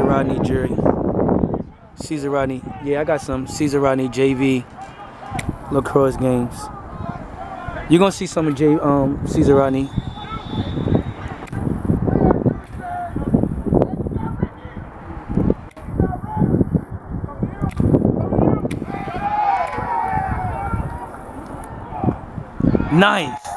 Rodney jersey. Caesar Rodney. Yeah, I got some Caesar Rodney JV lacrosse games. You're gonna see some of Caesar Rodney. Nice.